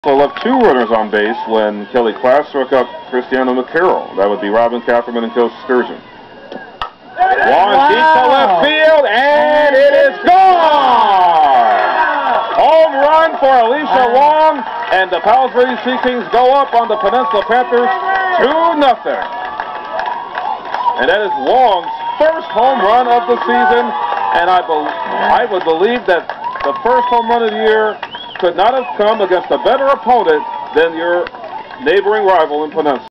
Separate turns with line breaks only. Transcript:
So left two runners on base when Kelly Class struck out Cristiano McCarroll. That would be Robin Catherman and Coach Sturgeon. Wong deep to left field, and it is gone! Home run for Alicia Wong, and the Palos Verdes Sea Kings go up on the Peninsula Panthers 2-0. And that is Wong's first home run of the season, and I would believe that the first home run of the year could not have come against a better opponent than your neighboring rival in Peninsula.